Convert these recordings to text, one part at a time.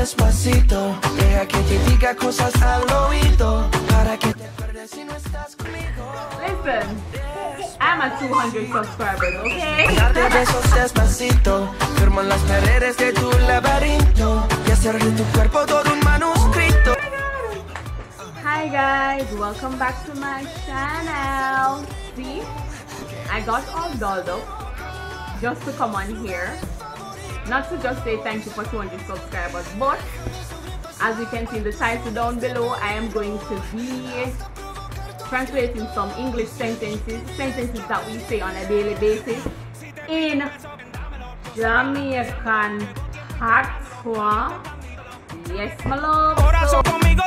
despacito. Deja que te diga cosas al oído para que te acuerdes si no estás conmigo. Listen, I'm at 200 subscribers, okay? Darte besos despacito, firmo en las paredes de tu laberinto y hacer de tu cuerpo todo un manuscrito. Hi guys, welcome back to my channel. See, I got all dolled up just to come on here, not to just say thank you for 200 subscribers, but as you can see in the title down below, I am going to be translating some English sentences that we say on a daily basis in Jamaican Patois. Yes, my love. So,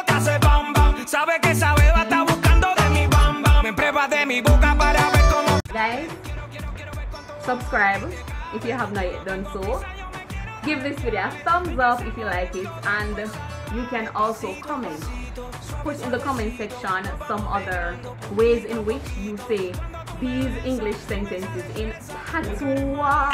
guys, subscribe if you have not yet done so. Give this video a thumbs up if you like it, and you can also comment. Put in the comment section some other ways in which you say these English sentences in Patwa.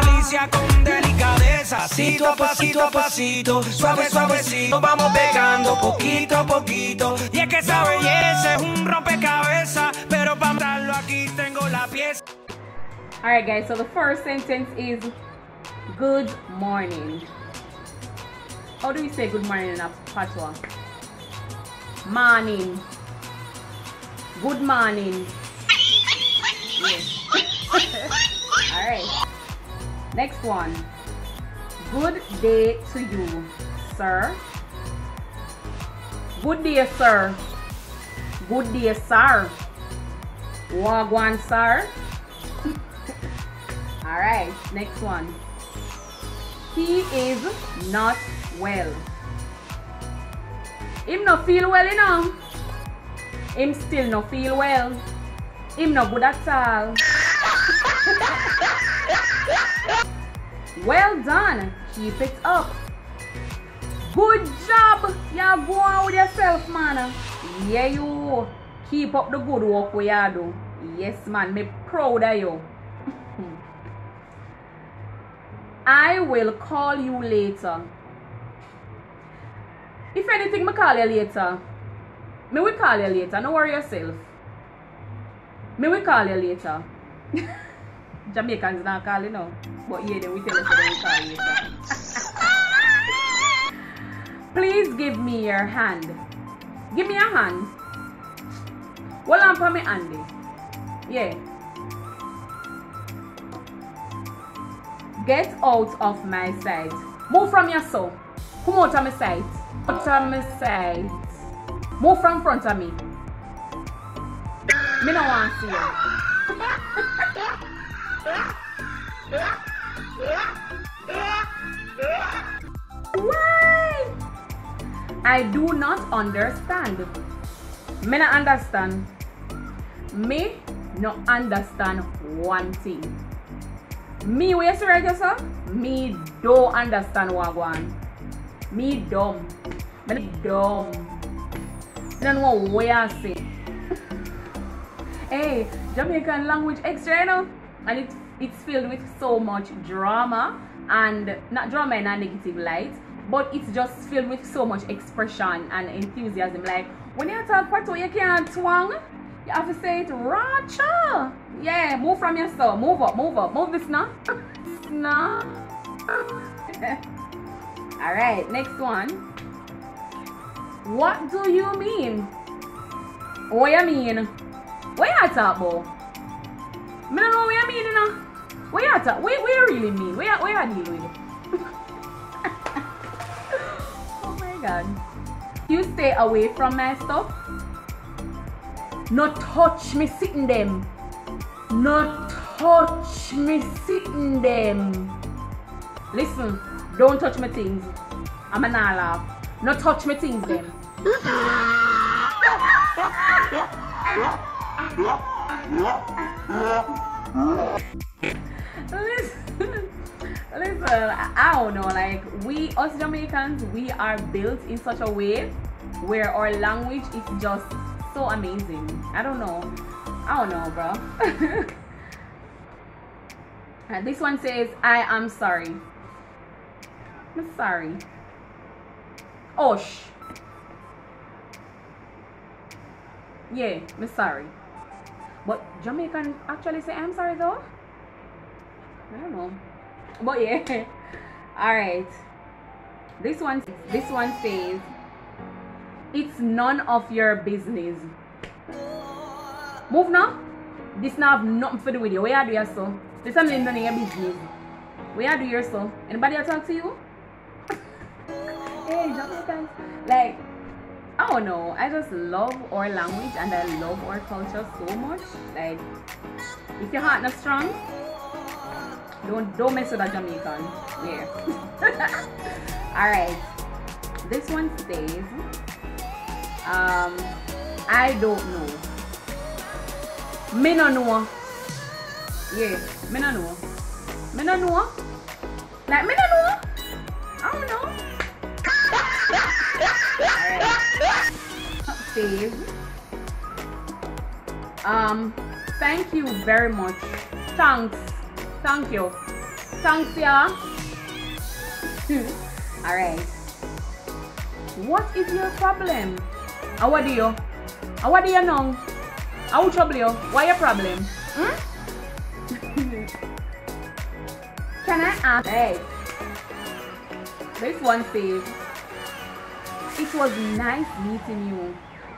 Pasito a pasito a pasito, suave suavecito, vamos pegando poquito a poquito. Y es que esa belleza es un rompecabezas, pero para darlo aquí tengo la pieza. Alright guys, so the first sentence is good morning. How do we say good morning in a Patwa? Morning. Good morning. Yes. Alright. Next one. Good day to you, sir. Good day, sir. Good day, sir. Wagwan, sir. Alright, next one. He is not well. Him no feel well, you know. Him still no feel well. Him no good at all. Well done. Keep it up. Good job. You go on with yourself, man. Yeah, you. Keep up the good work we you do. Yes, man. Me proud of you. I will call you later. If anything, me call you later. Me will call you later. Don't worry yourself. Me will call you later. Jamaicans not call you now. But yeah, then we tell us that we call you later. Please give me your hand. Give me your hand. Hold on for me, Andy. Yeah. Get out of my sight. Move from your soul. Come out of my sight. Out of my sight. Move from front of me. Me no want to see you. Why? I do not understand. Me no understand. Me no understand one thing. Me, where you see right here, me don't understand what I want. Me dumb. Me dumb. I don't know what I say. Hey, Jamaican language extra, you know? And it's filled with so much drama. And not drama in a negative light, but it's just filled with so much expression and enthusiasm. Like, when you talk Patwa, you can't twang. You have to say it racha. Yeah, move from your soul. Move up, move up. Move this now. No. Alright, next one. What do you mean? What you mean? What you talk about? I don't know what you mean, you know. What you talk? What you really mean? What you deal with? Oh my god. You stay away from my stuff. No touch me sitting them. No touch me sitting them. Listen, don't touch my things. I'm not laugh. No touch me things them. Listen, I don't know, like us Jamaicans, we are built in such a way where our language is just so amazing. I don't know, bro. And this one says, I am sorry. I'm sorry. Osh. Yeah, me sorry. But Jamaican actually say I'm sorry though. I don't know. But yeah. Alright. This one says it's none of your business. Move now. This now have nothing to do with you. What you do your so? This is none of your business. What you do your so? Anybody else talk to you? Hey, Jamaicans. Like, I don't know. I just love our language and I love our culture so much. Like, if your heart not strong, don't mess with a Jamaican. Yeah. Alright. This one says, I don't know. Me no know. Yeah, me no know. Me no know. Like, me no know. I don't know. Alright. Says, thank you very much. Thanks. Thank you. Thanks, yeah. Alright. What is your problem? What do you? What do you know? How trouble you? What your problem? Can I ask? Hey. This one says, it was nice meeting you.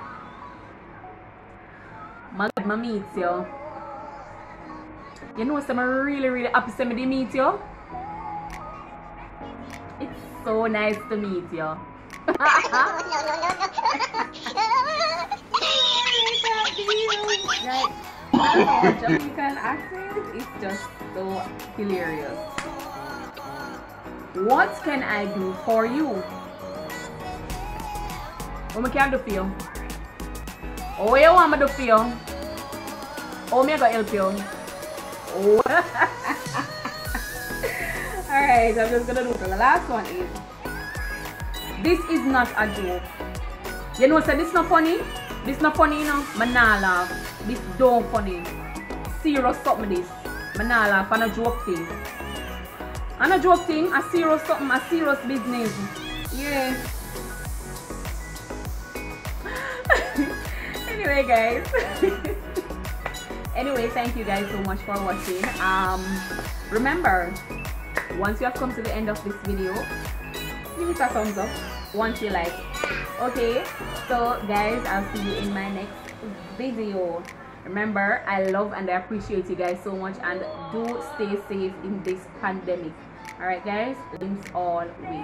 My meet you. You know, I'm really happy to meet you. It's so nice to meet you. Like, I don't know, Jamaican accent is just so hilarious. What can I do for you? What can I do for you? Oh, you want me to do for you? Oh, me I gonna help you? Oh. Alright, I'm just gonna do the last one is, this is not a joke. You know, say this not funny? This not funny, you know? I nah laugh. This don't funny. Serious something this. I nah laugh. And a joke thing. And a joke thing, a serious something, a serious business. Yeah. Anyway, guys. Anyway, thank you guys so much for watching. Remember, once you have come to the end of this video, give it a thumbs up once you like. Okay, so guys, I'll see you in my next video. Remember, I love and I appreciate you guys so much, and do stay safe in this pandemic. All right, guys, things all way.